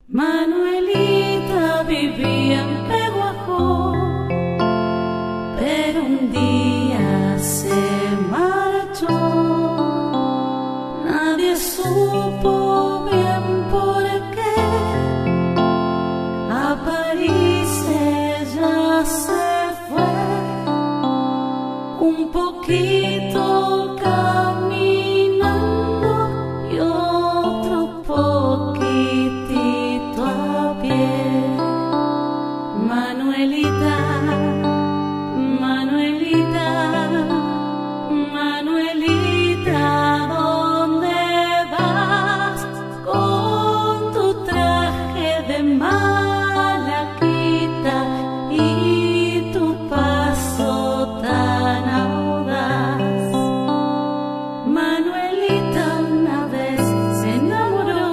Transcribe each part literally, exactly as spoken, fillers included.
Manuelita vivía en Peguajó, pero un día se marchó. Nadie supo bien por qué. A París ella se fue, un poquito caminando y otro poquitito a pie. Manuelita, Manuelita, Manuelita, ¿dónde vas con tu traje de malaquita y tu paso tan audaz? Manuelita una vez se enamoró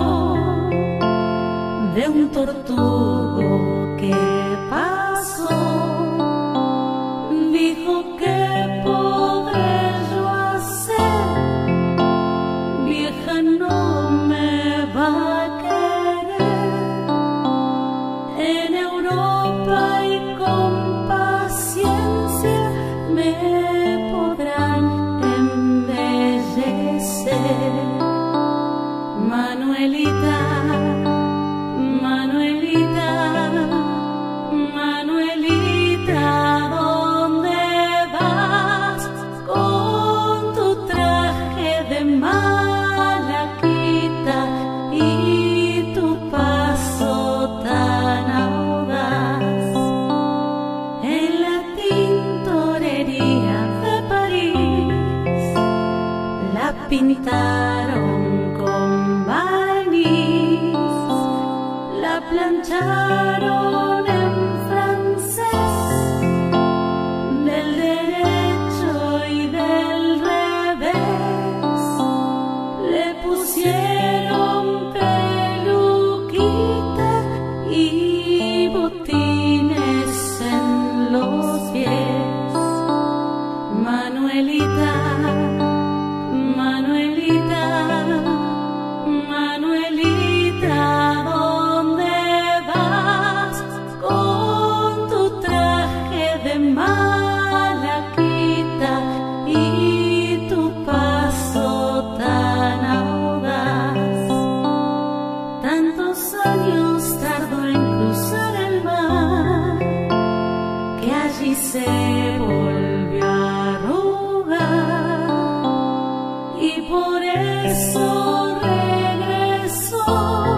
de un tortugo que pasó. Dijo, ¿qué podré yo hacer? Vieja no me va a querer. En Europa y con paciencia me podrán embellecer. Manuelita, Manuelita, Manuelita, ¿dónde vas con tu traje de malaquita y tu paso tan audaz? En la tintorería de París la pintaron con barniz, la plancharon en francés, del derecho y del revés. Le pusieron peluquita y botines en los pies. Manuelita, Manuelita, Manuelita, ¿dónde vas con tu traje de malaquita y tu paso tan audaz? Tantos años tardó en cruzar el mar, que allí se volvió a arrugar, y por eso regresó,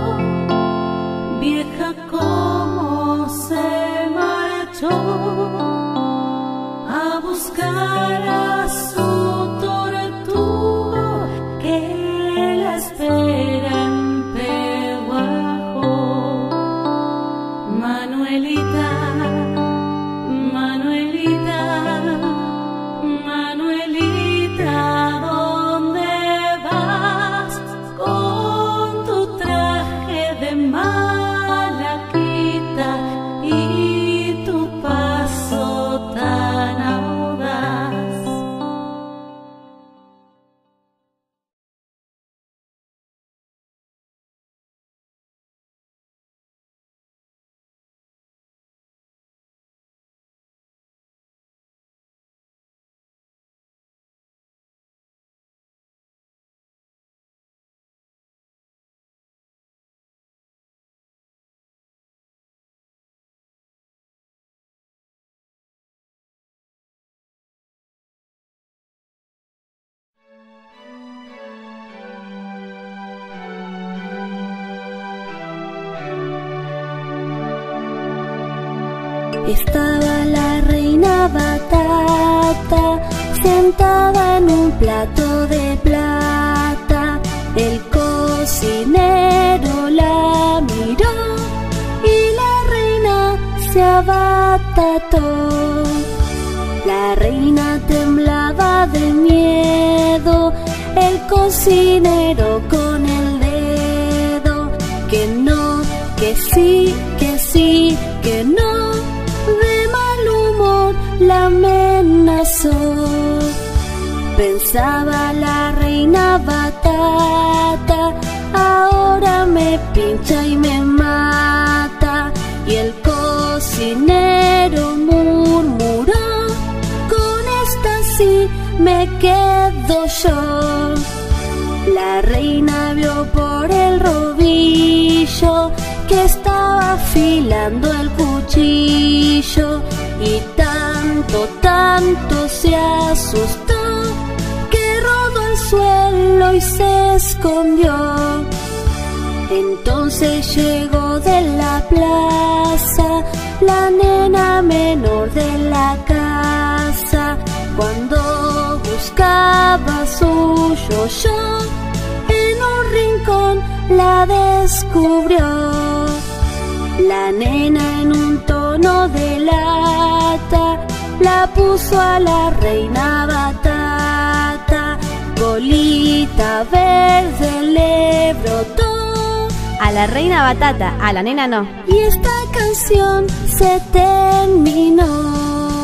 vieja como se marchó, a buscar a su tortugo que la espera en Peguajó. Manuelita, Manuelita, Manuelita, ¿dónde vas con tu traje de malaquita y tu paso tan audaz? Estaba la reina Batata sentada en un plato de plata. El cocinero la miró y la reina se abatató. La reina temblaba de miedo, el cocinero con el dedo, que no, que sí, que sí, que no, de mal humor la amenazó. Pensaba la reina Batata, ahora me pincha y me mata. me quedo yo. La reina vio por el rodillo que estaba afilando el cuchillo y tanto, tanto se asustó que rodó al suelo y se escondió. Entonces llegó de la plaza la nena menor de la casa. Cuando buscaba su yo-yo, en un rincón la descubrió. La nena en un tono de lata la puso a la reina Batata. Bolita verde le brotó a la reina Batata, a la nena no. y esta canción se terminó.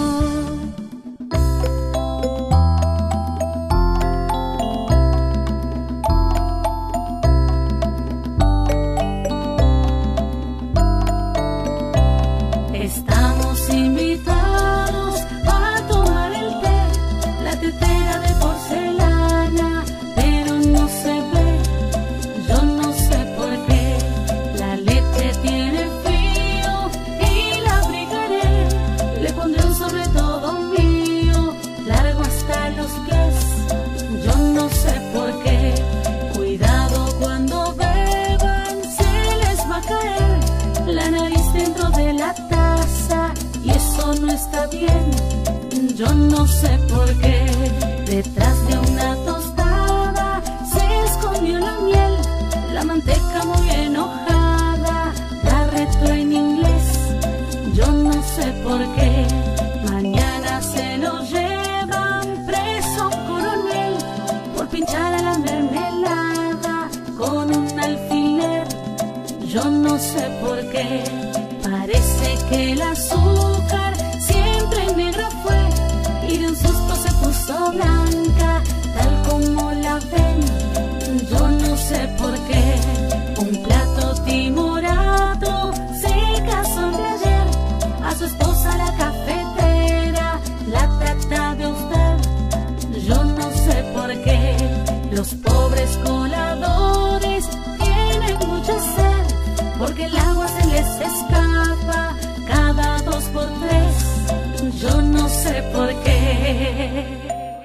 Estamos invitados a tomar el té, la tetera de porcelana, pero no se ve, yo no sé por qué. La leche tiene frío y la abrigaré, le pondré un sobre todo mío, largo hasta los pies, yo no sé por qué. Cuidado cuando beban, se les va a caer la nariz dentro de la taza y eso no está bien, yo no sé por qué. Detrás de una tostada se escondió la miel, la manteca muy enojada la retó en inglés, yo no sé por qué. Mañana se lo llevan preso coronel por pinchar a la mermelada con un alfiler, yo no sé por qué. Parece que el azúcar siempre negra fue y de un susto se puso blanca, tal como la ven, yo no sé por qué. Un plato timorato se casó de ayer, a su esposa la cafetera la trata de usted, yo no sé por qué. Los pobres coladores tienen mucha sed porque el agua se les escapa cada dos por tres, yo no sé por qué.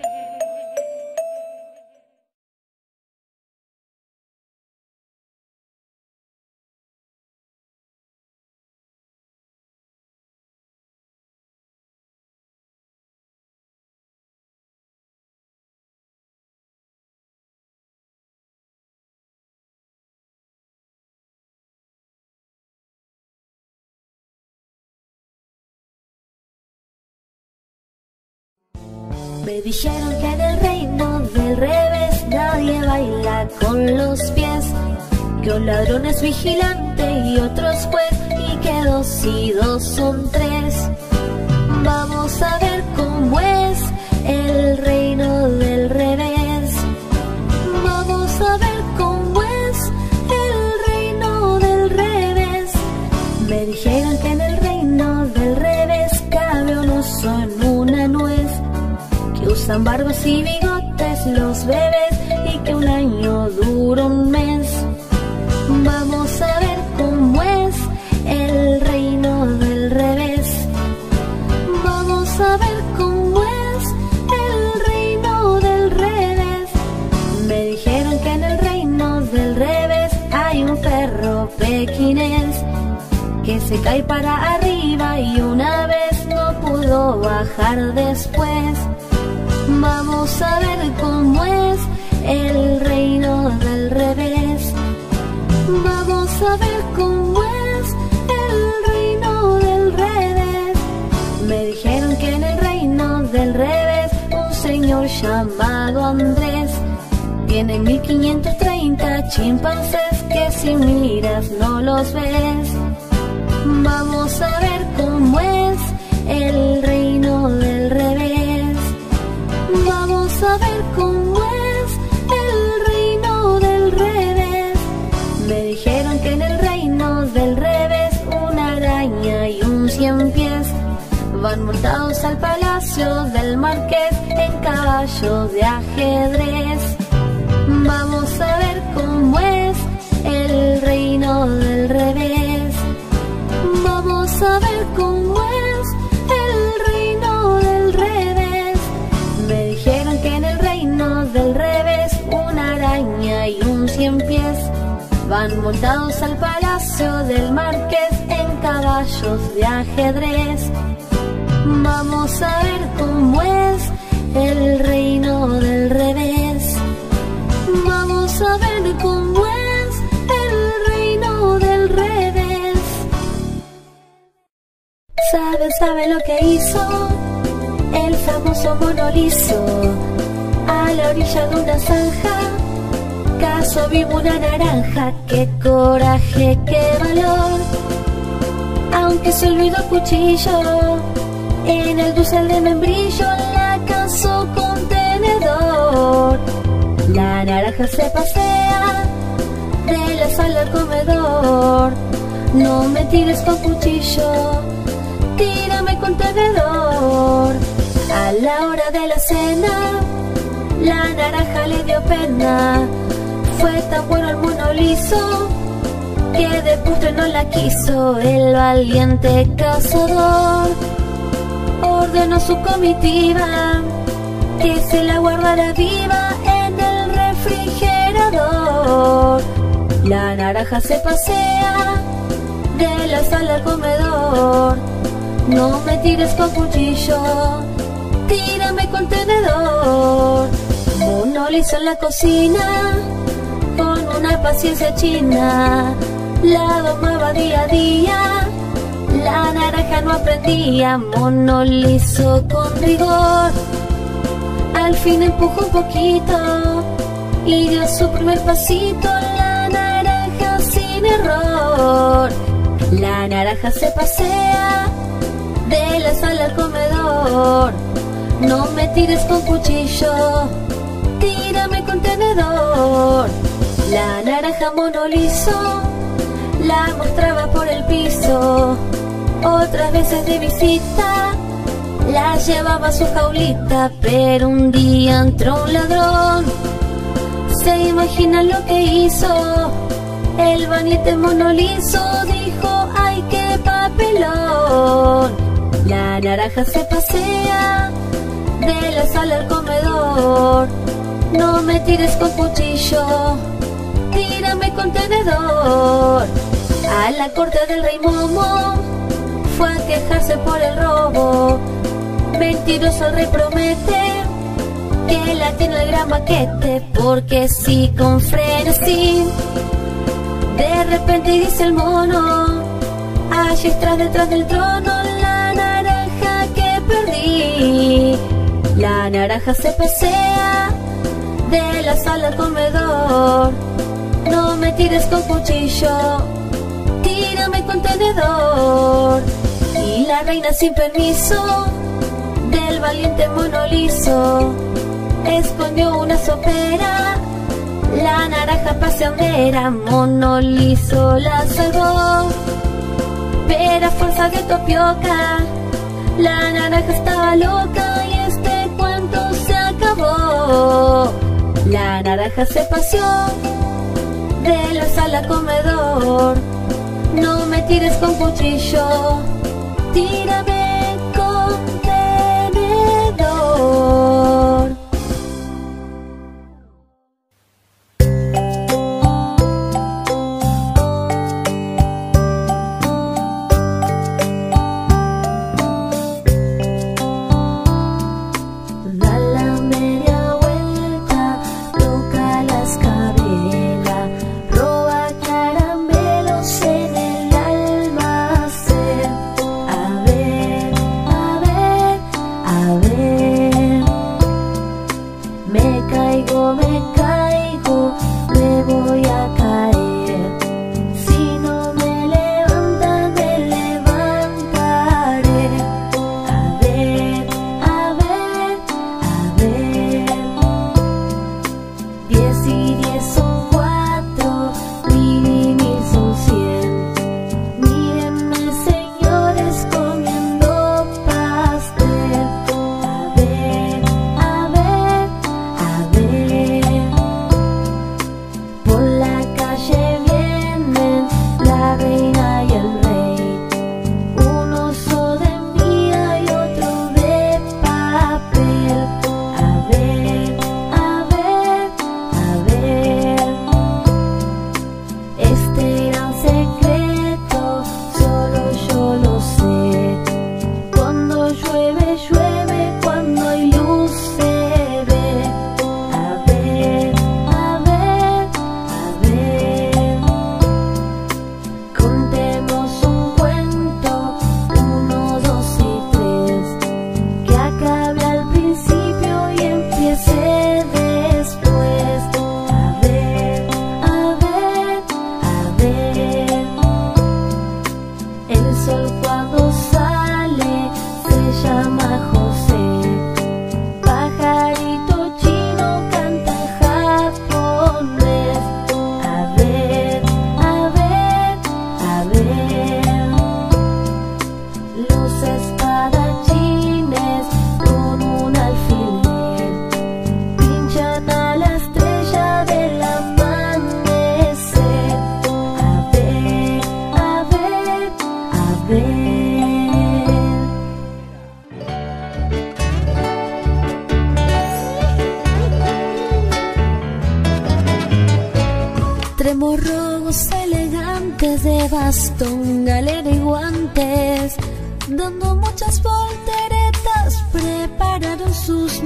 Me dijeron que en el reino del revés nadie baila con los pies, que un ladrón es vigilante y otro es juez, y que dos y dos son tres. Vamos a ver cómo es el reino del revés. Vamos a ver cómo es el reino del revés. Me dijeron que en el reino del revés cabe un oso en una nuez, que usan barbas y bigotes los bebés y que un año dura un mes. Vamos a ver cómo es el reino del revés. Vamos a ver cómo es el reino del revés. Me dijeron que en el reino del revés hay un perro pequinés que se cae para arriba y una vez no pudo bajar después. Vamos a ver cómo es el reino del revés. Vamos a ver cómo es el reino del revés. Me dijeron que en el reino del revés un señor llamado Andrés tiene mil quinientos treinta chimpancés que si miras no los ves. Vamos a ver cómo es el reino del revés. Vamos a ver cómo es el reino del revés. Me dijeron que en el reino del revés una araña y un cien pies van montados al palacio palacio del marqués en caballo de ajedrez. Vamos a ver cómo es el reino del revés. Vamos a ver cómo es el reino del revés. Me dijeron que en el reino del revés una araña y un cien pies van montados al palacio del marqués en caballos de ajedrez. Vamos a ver cómo es el reino del revés. Vamos a ver cómo es el reino del revés. ¿Sabe, sabe lo que hizo el famoso mono liso? A la orilla de una zanja cazó vivo una naranja. ¡Qué coraje, qué valor! Aunque se olvidó el cuchillo, en el dulce de membrillo la cazó con tenedor. La naranja se pasea de la sala al comedor. No me tires con cuchillo, tírame con tenedor. A la hora de la cena, la naranja le dio pena. Fue tan bueno el mono liso que de postre no la quiso. El valiente cazador ordenó a su comitiva que se la guardara viva en el refrigerador. La naranja se pasea de la sala al comedor. No me tires con cuchillo, tírame con tenedor. Mono liso en la cocina, con una paciencia china, la domaba día a día. La naranja no aprendía. Mono liso con rigor al fin empujó un poquito y dio su primer pasito. La naranja sin error. La naranja se pasea de la sala al comedor. No me tires con cuchillo, tírame con tenedor. La naranja mono liso la mostraba por el piso. Otras veces de visita la llevaba a su jaulita, pero un día entró un ladrón. ¿Se imaginan lo que hizo? El valiente mono liso dijo: ¡ay, qué papelón! La naranja se pasea de la sala al comedor. No me tires con cuchillo, tírame con tenedor. A la corte del rey Momo fue a quejarse por el robo. Mentiroso el rey promete que la tiene el gran paquete, porque sí, con frenesí de repente dice el mono: allí está detrás del trono la naranja que perdí. La naranja se pasea de la sala al comedor. No me tires con cuchillo, tírame con tenedor. Y la reina sin permiso del valiente mono liso escondió una sopera. La naranja paseandera, mono liso la salvó, pero a fuerza de tapioca la naranja estaba loca y este cuento se acabó. La naranja se paseó de la sala al comedor. No me tires con cuchillo, tírame con tenedor. A ver bastón, galera y guantes, dando muchas volteretas, prepararon sus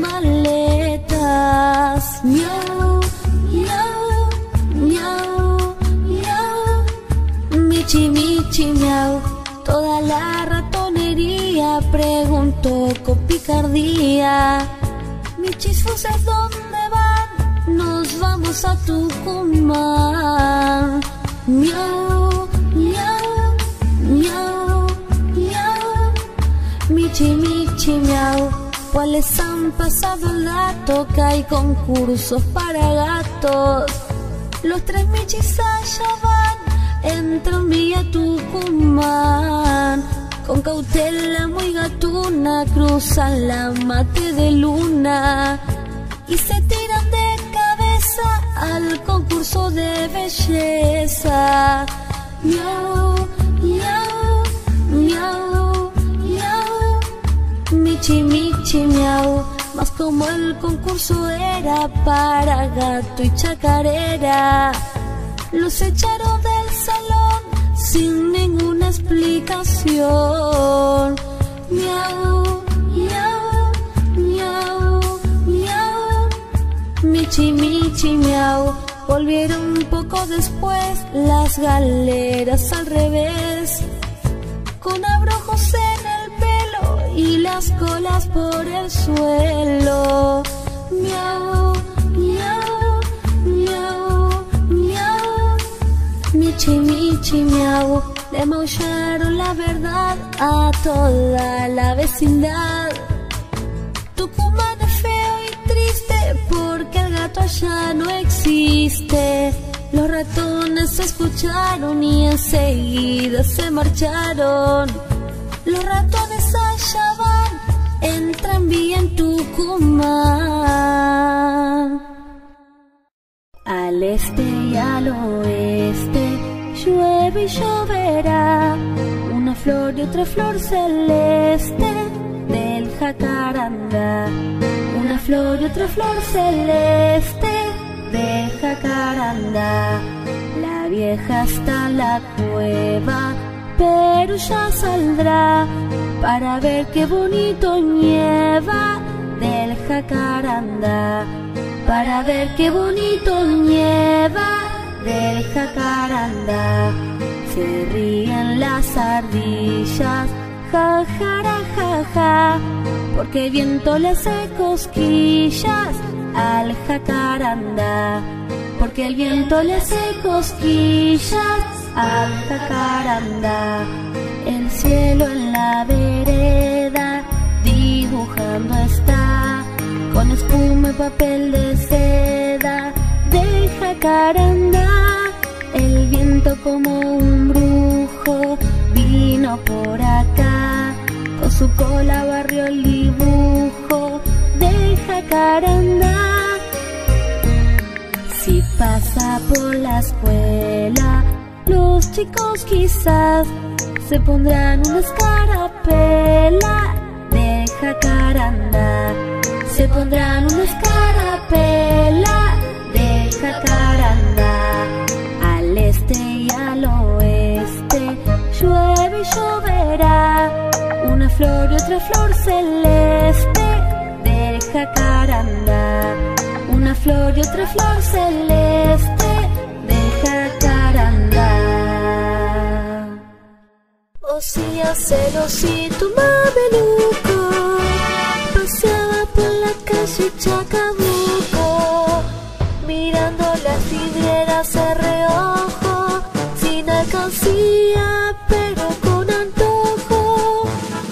maletas. Miau, miau, miau, miau, michi, michi, miau. Toda la ratonería preguntó con picardía: michis fuses, ¿dónde van? Nos vamos a Tucumán. Miau, miau, miau, miau, michi, michi, miau. ¿Cuáles han pasado el dato? Que hay concursos para gatos. Los tres michis allá van en tranvía a Tucumán. Con cautela muy gatuna cruzan la mate de luna y se tiran de cabeza al concurso de belleza. Miau, miau, miau, miau, michi, michi, miau. Mas como el concurso era para gato y chacarera, los echaron del salón sin ninguna explicación. Miau, miau, miau, miau, michi, michi, miau. Volvieron un poco después las galeras al revés, con abrojos en el pelo y las colas por el suelo. Miau, miau, miau, miau, michi, michi, miau. Le maullaron la verdad a toda la vecindad. Tucumán es feo y triste porque el gato allá no existe. Los ratones se escucharon y enseguida se marcharon. Los ratones allá van en tranvía en Tucumán. Al este y al oeste llueve y lloverá, una flor y otra flor celeste del jacarandá. Una flor y otra flor celeste de jacarandá. La vieja está en la cueva, pero ya saldrá para ver qué bonito nieva del jacarandá. Para ver qué bonito nieva del jacarandá. Se ríen las ardillas, ja, jara, ja, ja, porque el viento le hace cosquillas al jacarandá. Porque el viento le hace cosquillas al jacarandá. El cielo en la vereda dibujando está, con espuma y papel de seda del jacarandá. El viento como un brujo vino por acá, con su cola barrió el dibujo del jacarandá. Si pasa por la escuela, los chicos quizás se pondrán una escarapela de jacarandá. Se pondrán una escarapela de jacarandá. Al este y al oeste llueve y lloverá, una flor y otra flor celeste del jacarandá. Una flor y otra flor celeste de jacarandá. Osías el osito mameluco paseaba por la calle Chacabuco, mirando las vidrieras de reojo, sin alcancía pero con antojo.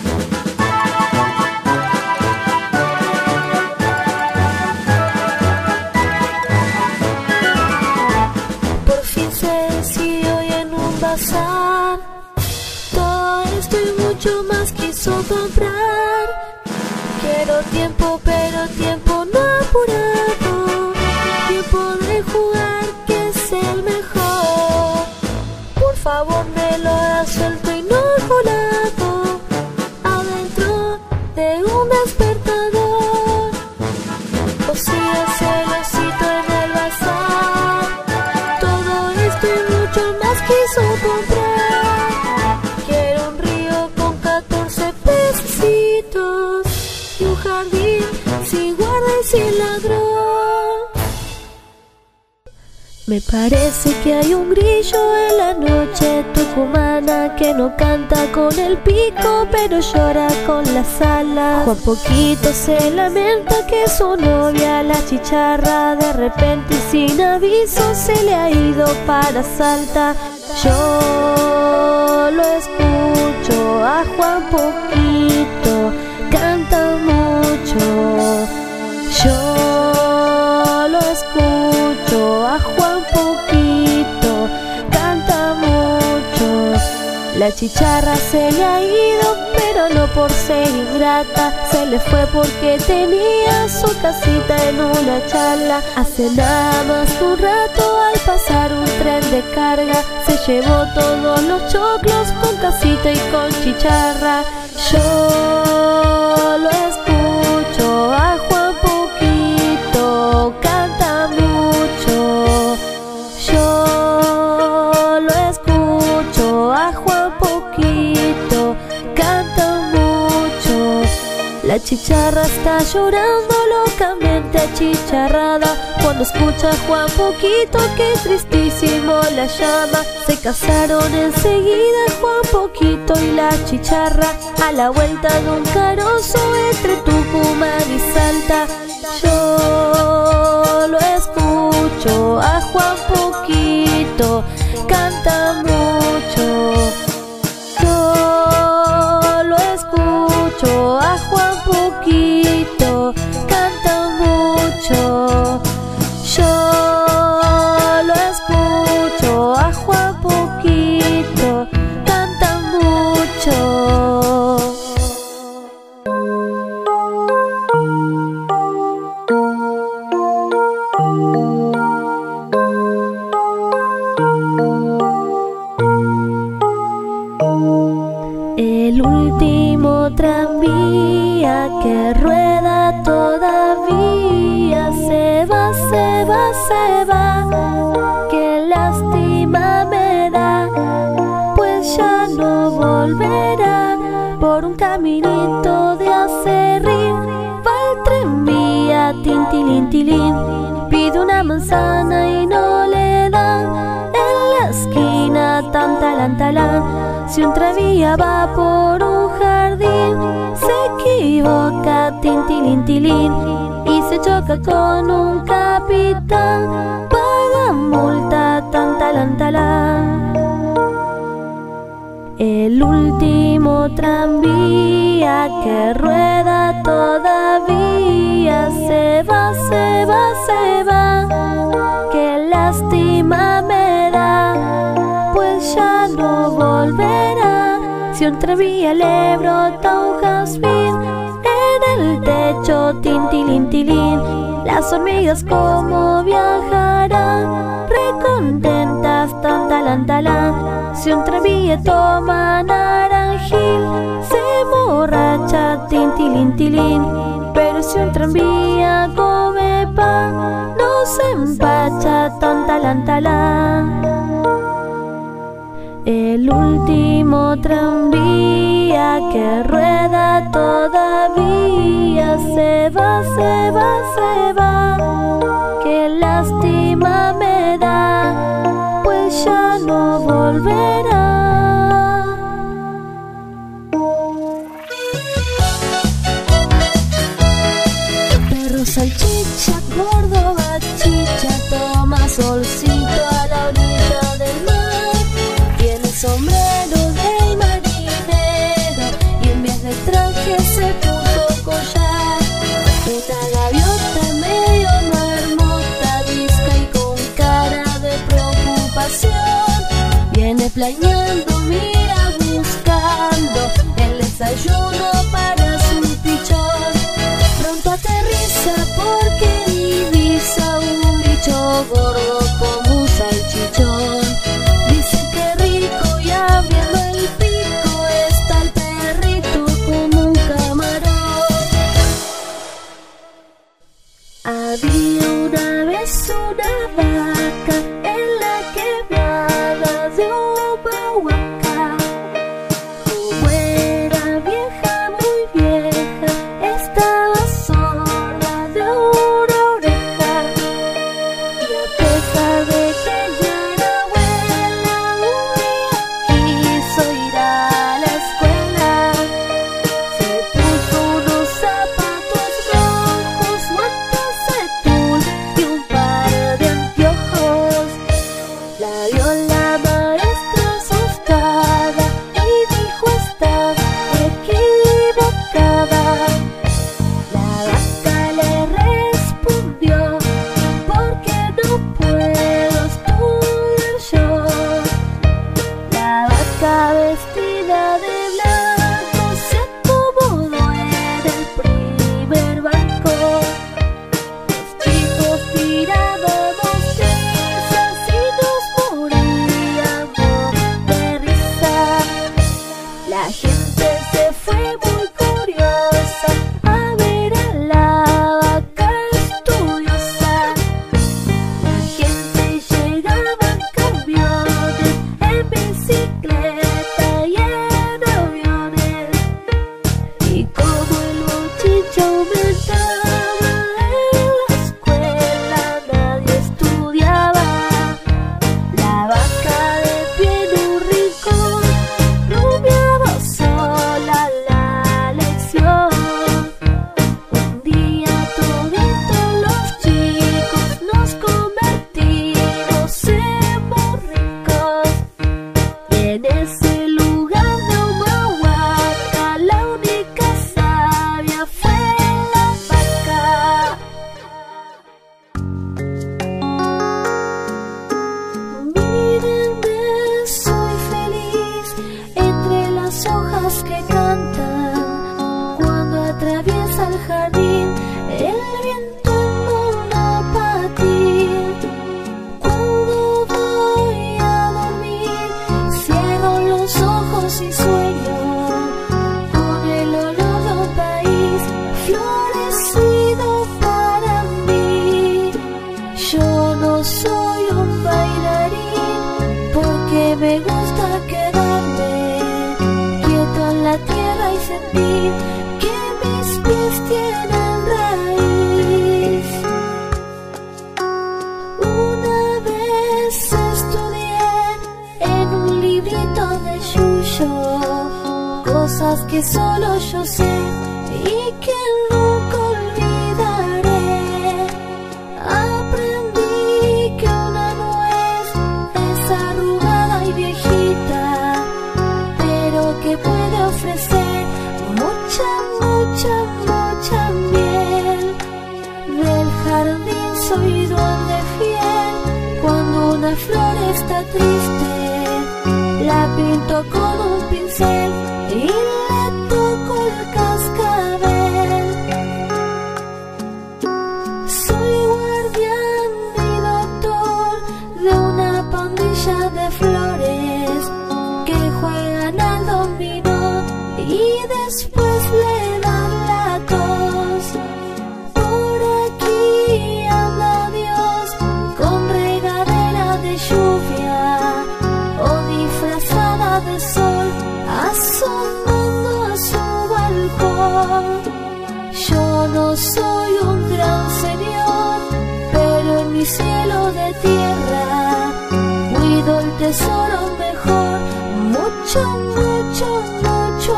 Por fin se decidió y en un bazar todo esto y mucho más quiso comprar. Quiero tiempo, pero tiempo no apurado, tiempo de jugar que es el mejor. Por favor me lo das suelto y no volado, adentro de un despertador. Osías el osito en el bazar, todo esto y mucho más quiso comprar. Me parece que hay un grillo en la noche tucumana que no canta con el pico pero llora con las alas. Juan Poquito se lamenta que su novia, la chicharra, de repente y sin aviso se le ha ido para Salta. Yo lo escucho a Juan Poquito, canta mucho. Yo lo escucho a Juan Poquito, canta mucho. La chicharra se le ha ido, pero no por ser ingrata, se le fue porque tenía su casita en una charla. Hace nada más que un rato, al pasar un tren de carga, se llevó todos los choclos con casita y con chicharra. Yo lo escucho a Juan Poquito, canta mucho. Yo lo escucho a Juan Poquito, canta mucho. La chicharra está llorando locamente achicharrada cuando escucha a Juan Poquito que tristísimo la llama. Se casaron enseguida Juan Poquito y la chicharra, a la vuelta de un carozo entre Tucumán y Salta. Yo lo escucho a Juan Poquito, canta mucho. Yo lo escucho a Juan Poquito, canta mucho. Yo lo escucho a Juan Poquito, canta mucho. El último tranvía que rueda todavía se va, se va, se va. Qué lástima me da, pues ya no volverá. Por un caminito de acerrín va el tranvía, tintilín, tilín. Pide una manzana y no le dan, en la esquina tan talán, talán. Si un tranvía va por un jardín, se equivoca, tintilín, tilín, y se choca con un capitán. Paga multa, tan talán, talán. El último tranvía que rueda todavía se va, se va, se va. Qué lástima me da, pues ya no volverá. Si un tranvía le brota un jazmín en el techo, tintilín, tilín, las hormigas como viajarán, recontentas, tan talán, talán. Si un tranvía toma naranjil, se emborracha, tintilín, tilín. Pero si un tranvía come pan, no se empacha, tan talán, talán. El último tranvía que rueda todavía se va, se va, se va. Qué lástima me da, pues ya no volverá. Perro, salchicha, Córdoba, chicha, toma solcito a la orilla del mar. Sombrero del marinero y en vez de traje se puso collar. Una gaviota medio marmota, visca y con cara de preocupación, viene planeando, mira, buscando el desayuno para su pichón. Pronto aterriza porque divisa un bicho gordo como un salchichón. Abriendo el pico está el perrito como un camarón. Había una vez una vaca en la quebrada de Humahuaca. Como era vieja, muy vieja, estaba sola de una oreja. Y a pesar de que vestida de blanco se acomodó en el primer banco. Los chicos tirábamos risas y nos moríamos de risa. La gente se fue muy curiosa a ver a la vaca estudiosa. La gente llegaba en camiones, en bicicleta y en aviones. Y como el bochinche aumentaba en la escuela, nadie estudiaba. La vaca de pie en un rincón rumiaba sola la lección. Un día toditos los chicos nos convertimos en muy ricos. Y en ese lugar de Humahuaca la única sabia fue la vaca. Mírenme, soy feliz entre las hojas que cantan. Cuando atraviesa el jardín el viento en monopatín. Cuando voy a dormir cierro los ojos y sueño con el olor de un país florecido para mí. Yo no soy un bailarín porque me gusta quedarme quieto en la tierra y sentir que mis pies tienen raíz. Una vez estudié en un librito de Yuyo cosas que solo yo sé y que nunca olvidaré. Aprendí que una nuez es arrugada y viejita, pero que puede ofrecer mucha, mucha, mucha miel. Del jardín soy duende fiel. Cuando una flor está triste, la pinto con un pincel y le toco el cascabel. Soy guardián y doctor de una pandilla de flores que juegan al dominó y después le dan la tos. Por aquí anda Dios con regadera de lluvia o disfrazada de sol asomando a su balcón. Yo no soy un gran señor, pero en mi cielo de tierra cuido el tesoro mejor, mucho, mucho, mucho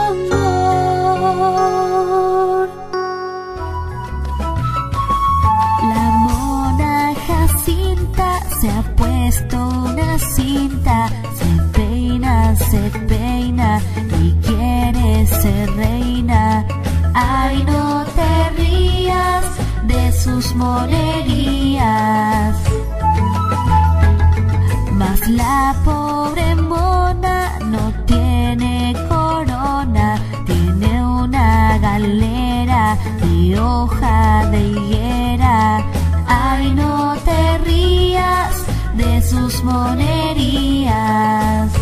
amor. La mona Jacinta se ha puesto una cinta, se peina, se peina y quiere ser reina. Ay, no te rías de sus monerías. Mas la pobre mona no tiene corona, tiene una galera de hoja de higuera. Ay, no te rías de sus monerías.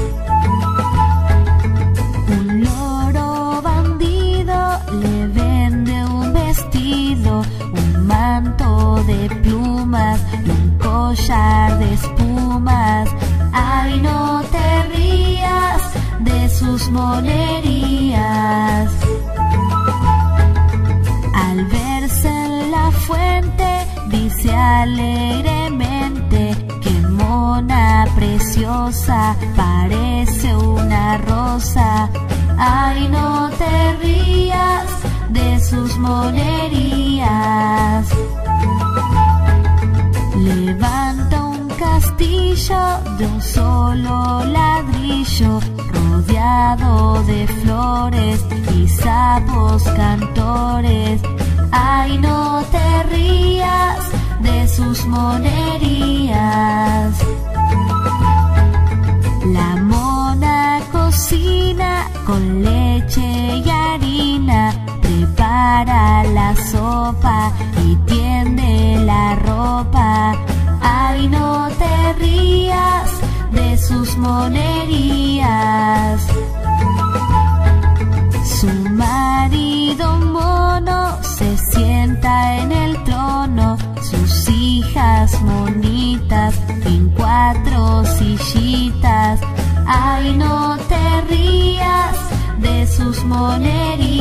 Un loro bandido le vende un vestido, un manto de plumas y un collar de espumas. Ay, no te rías de sus monerías. Al verse en la fuente dice alegremente que mona preciosa parece una rosa. Ay, no te rías de sus monerías. Levanta un castillo de un solo ladrillo, rodeado de flores y sapos cantores. Ay, no te rías de sus monerías. La mona cocina cocina con leche y harina, prepara la sopa y tiende la ropa. Ay, no te rías de sus monerías. Su marido mono se sienta en el trono, sus hijas monitas en cuatro sillitas. Ay, no te rías de sus monerías.